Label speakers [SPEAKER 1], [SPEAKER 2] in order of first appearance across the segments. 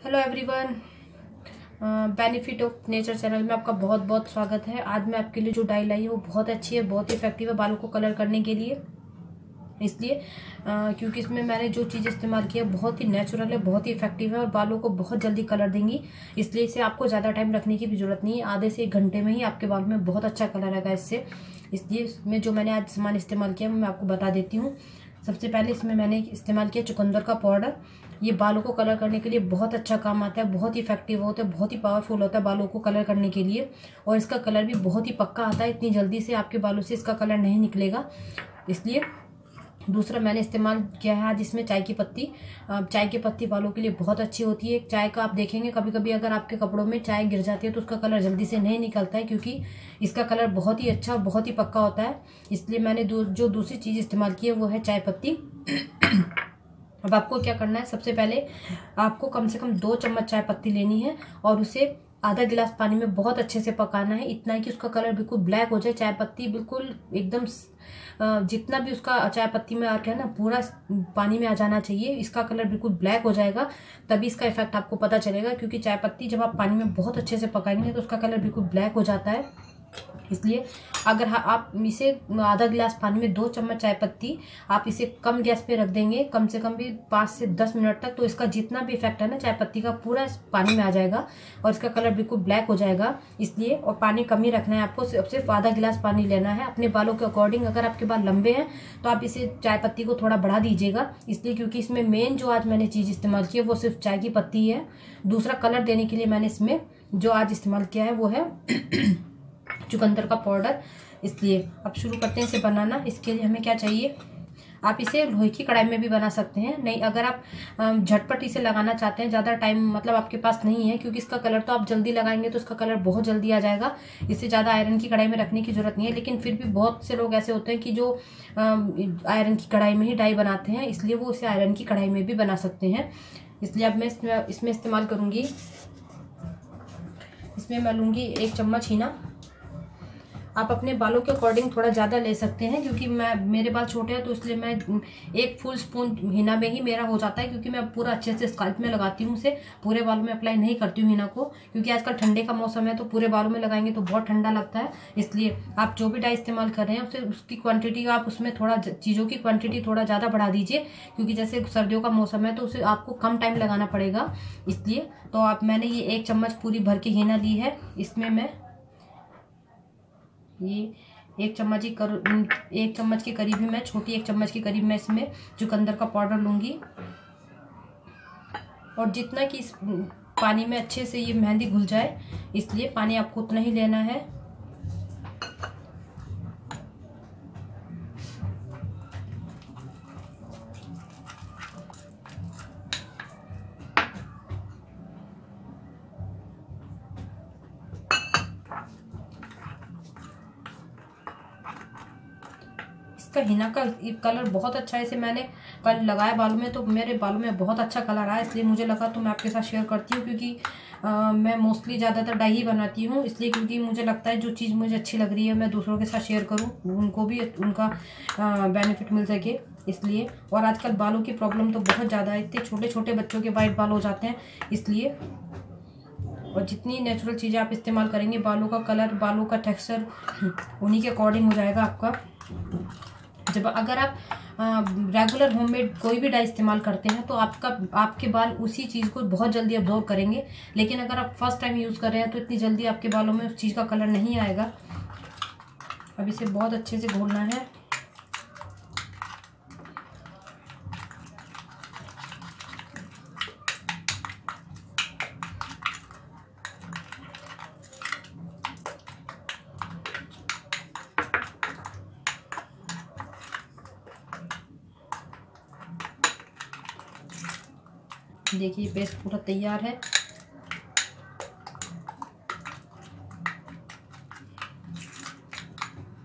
[SPEAKER 1] Hello everyone, benefit of nature channel में आपका बहुत बहुत स्वागत है। आज मैं आपके लिए जो डाई लाई है वो बहुत अच्छी है, बहुत ही इफेक्टिव है बालों को कलर करने के लिए। इसलिए क्योंकि इसमें मैंने जो चीज़ इस्तेमाल की है बहुत ही नेचुरल है, बहुत ही इफेक्टिव है और बालों को बहुत जल्दी कलर देंगी। इसलिए इसे आपको ज़्यादा टाइम रखने की भी जरूरत नहीं है, आधे से 1 घंटे में ही आपके बाल में बहुत अच्छा कलर आएगा इससे। इसलिए इसमें जो मैंने आज सामान इस्तेमाल किया मैं आपको बता देती हूँ। सबसे पहले इसमें मैंने इस्तेमाल किया चुकंदर का पाउडर। ये बालों को कलर करने के लिए बहुत अच्छा काम आता है, बहुत ही इफेक्टिव होता है, बहुत ही पावरफुल होता है बालों को कलर करने के लिए। और इसका कलर भी बहुत ही पक्का आता है, इतनी जल्दी से आपके बालों से इसका कलर नहीं निकलेगा। इसलिए दूसरा मैंने इस्तेमाल किया है आज इसमें चाय की पत्ती। चाय की पत्ती बालों के लिए बहुत अच्छी होती है। चाय का आप देखेंगे कभी कभी अगर आपके कपड़ों में चाय गिर जाती है तो उसका कलर जल्दी से नहीं निकलता है, क्योंकि इसका कलर बहुत ही अच्छा और बहुत ही पक्का होता है। इसलिए मैंने जो दूसरी चीज़ इस्तेमाल की है वो है चाय पत्ती। अब आपको क्या करना है, सबसे पहले आपको कम से कम 2 चम्मच चाय पत्ती लेनी है और उसे आधा गिलास पानी में बहुत अच्छे से पकाना है। इतना ही कि उसका कलर बिल्कुल ब्लैक हो जाए, चाय पत्ती बिल्कुल एकदम जितना भी उसका चाय पत्ती में आ गया ना पूरा पानी में आ जाना चाहिए। इसका कलर बिल्कुल ब्लैक हो जाएगा तभी इसका इफेक्ट आपको पता चलेगा, क्योंकि चाय पत्ती जब आप पानी में बहुत अच्छे से पकाएंगे तो उसका कलर बिल्कुल ब्लैक हो जाता है। इसलिए अगर आप इसे आधा गिलास पानी में 2 चम्मच चाय पत्ती आप इसे कम गैस पे रख देंगे कम से कम भी 5 से 10 मिनट तक, तो इसका जितना भी इफेक्ट है ना चाय पत्ती का पूरा इस पानी में आ जाएगा और इसका कलर बिल्कुल ब्लैक हो जाएगा। इसलिए और पानी कम ही रखना है आपको, सिर्फ आधा गिलास पानी लेना है अपने बालों के अकॉर्डिंग। अगर आपके बाल लंबे हैं तो आप इसे चाय पत्ती को थोड़ा बढ़ा दीजिएगा, इसलिए क्योंकि इसमें मेन जो आज मैंने चीज़ इस्तेमाल की है वो सिर्फ चाय की पत्ती है। दूसरा कलर देने के लिए मैंने इसमें जो आज इस्तेमाल किया है वो है चुकंदर का पाउडर। इसलिए अब शुरू करते हैं इसे बनाना। इसके लिए हमें क्या चाहिए, आप इसे लोहे की कढ़ाई में भी बना सकते हैं। नहीं, अगर आप झटपट इसे लगाना चाहते हैं, ज़्यादा टाइम मतलब आपके पास नहीं है, क्योंकि इसका कलर तो आप जल्दी लगाएंगे तो इसका कलर बहुत जल्दी आ जाएगा, इसे ज़्यादा आयरन की कढ़ाई में रखने की जरूरत नहीं है। लेकिन फिर भी बहुत से लोग ऐसे होते हैं कि जो आयरन की कढ़ाई में ही डाई बनाते हैं, इसलिए वो इसे आयरन की कढ़ाई में भी बना सकते हैं। इसलिए अब मैं इसमें इस्तेमाल करूँगी, इसमें मैं लूँगी 1 चम्मच हीना। आप अपने बालों के अकॉर्डिंग थोड़ा ज़्यादा ले सकते हैं, क्योंकि मेरे बाल छोटे हैं तो इसलिए मैं 1 फुल स्पून हीना में ही मेरा हो जाता है, क्योंकि मैं पूरा अच्छे से स्कल्प में लगाती हूँ उसे, पूरे बालों में अप्लाई नहीं करती हूँ हीना को, क्योंकि आजकल ठंडे का मौसम है तो पूरे बालों में लगाएंगे तो बहुत ठंडा लगता है। इसलिए आप जो भी डाई इस्तेमाल कर रहे हैं उससे उसकी क्वान्टिटी आप उसमें थोड़ा चीज़ों की क्वान्टिटी थोड़ा ज़्यादा बढ़ा दीजिए, क्योंकि जैसे सर्दियों का मौसम है तो उसे आपको कम टाइम लगाना पड़ेगा। इसलिए तो मैंने ये 1 चम्मच पूरी भर के हीना ली है। इसमें मैं ये 1 चम्मच के करीब ही मैं छोटी 1 चम्मच के करीब मैं इसमें चुकंदर का पाउडर लूँगी। और जितना कि इस पानी में अच्छे से ये मेहंदी घुल जाए, इसलिए पानी आपको उतना ही लेना है। इसका हीना का कलर बहुत अच्छा है, इसे मैंने कल लगाया बालों में तो मेरे बालों में बहुत अच्छा कलर आया, इसलिए मुझे लगा तो मैं आपके साथ शेयर करती हूँ। क्योंकि मैं मोस्टली ज़्यादातर डाई ही बनाती हूँ, इसलिए क्योंकि मुझे लगता है जो चीज़ मुझे अच्छी लग रही है मैं दूसरों के साथ शेयर करूँ, उनको भी उनका बेनिफिट मिल सके इसलिए। और आजकल बालों की प्रॉब्लम तो बहुत ज़्यादा है, इतने छोटे छोटे बच्चों के वाइट बाल हो जाते हैं, इसलिए। और जितनी नेचुरल चीज़ें आप इस्तेमाल करेंगे बालों का कलर, बालों का टेक्सचर उन्हीं के अकॉर्डिंग हो जाएगा आपका। जब अगर आप रेगुलर होममेड कोई भी डाई इस्तेमाल करते हैं तो आपके बाल उसी चीज़ को बहुत जल्दी अब्जॉर्व करेंगे, लेकिन अगर आप फर्स्ट टाइम यूज़ कर रहे हैं तो इतनी जल्दी आपके बालों में उस चीज़ का कलर नहीं आएगा। अब इसे बहुत अच्छे से घोलना है। देखिए पेस्ट पूरा तैयार है।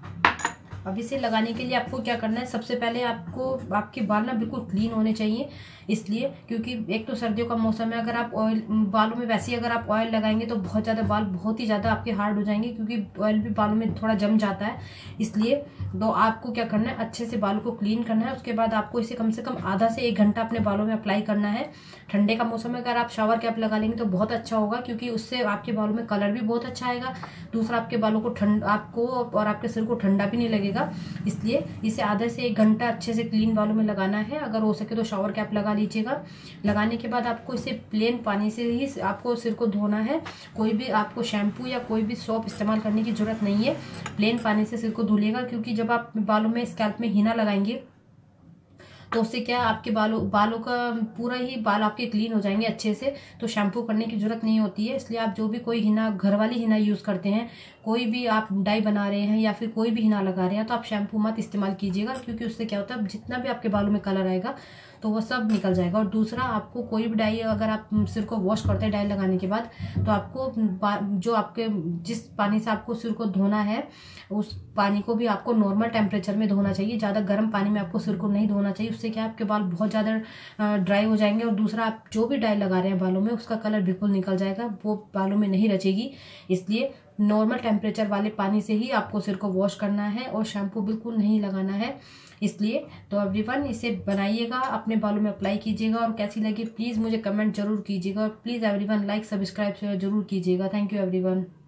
[SPEAKER 1] अब इसे लगाने के लिए आपको क्या करना है, सबसे पहले आपको आपके बाल ना बिल्कुल क्लीन होने चाहिए। इसलिए क्योंकि एक तो सर्दियों का मौसम है, अगर आप ऑयल बालों में वैसे ही अगर आप ऑयल लगाएंगे तो बहुत ज़्यादा बाल बहुत ही ज़्यादा आपके हार्ड हो जाएंगे, क्योंकि ऑयल भी बालों में थोड़ा जम जाता है। इसलिए तो आपको क्या करना है, अच्छे से बालों को क्लीन करना है। उसके बाद आपको इसे कम से कम आधा से 1 घंटा अपने बालों में अप्लाई करना है। ठंडे का मौसम में अगर आप शावर कैप लगा लेंगे तो बहुत अच्छा होगा, क्योंकि उससे आपके बालों में कलर भी बहुत अच्छा आएगा। दूसरा, आपके बालों को आपको और आपके सिर को ठंडा भी नहीं लगेगा। इसलिए इसे आधे से 1 घंटा अच्छे से क्लीन बालों में लगाना है। अगर हो सके तो शावर कैप लगा लीजिएगा। लगाने के बाद आपको इसे प्लेन पानी से ही आपको सिर को धोना है। कोई भी आपको शैम्पू या कोई भी सोप इस्तेमाल करने की जरूरत नहीं है। प्लेन पानी से सिर को धुलिएगा, क्योंकि जब आप बालों में स्कैल्प में हीना लगाएंगे तो उससे क्या आपके बालों का पूरा ही बाल आपके क्लीन हो जाएंगे अच्छे से। तो शैम्पू करने की जरूरत नहीं होती है। इसलिए आप जो भी कोई हिना, घर वाली हिना यूज़ करते हैं, कोई भी आप डाई बना रहे हैं या फिर कोई भी हिना लगा रहे हैं, तो आप शैम्पू मत इस्तेमाल कीजिएगा, क्योंकि उससे क्या होता है जितना भी आपके बालों में कलर आएगा तो वो सब निकल जाएगा। और दूसरा, आपको कोई भी डाई अगर आप सिर को वॉश करते हैं डाई लगाने के बाद, तो आपको जो आपके जिस पानी से आपको सिर को धोना है उस पानी को भी आपको नॉर्मल टेम्परेचर में धोना चाहिए। ज़्यादा गर्म पानी में आपको सिर को नहीं धोना चाहिए। उससे क्या आपके बाल बहुत ज़्यादा ड्राई हो जाएंगे। और दूसरा, आप जो भी डाई लगा रहे हैं बालों में उसका कलर बिल्कुल निकल जाएगा, वो बालों में नहीं रचेगी। इसलिए नॉर्मल टेम्परेचर वाले पानी से ही आपको सिर को वॉश करना है और शैम्पू बिल्कुल नहीं लगाना है। इसलिए तो एवरीवन इसे बनाइएगा, अपने बालों में अप्लाई कीजिएगा और कैसी लगी प्लीज़ मुझे कमेंट जरूर कीजिएगा। और please everyone like, subscribe, share जरूर कीजिएगा। Thank you everyone.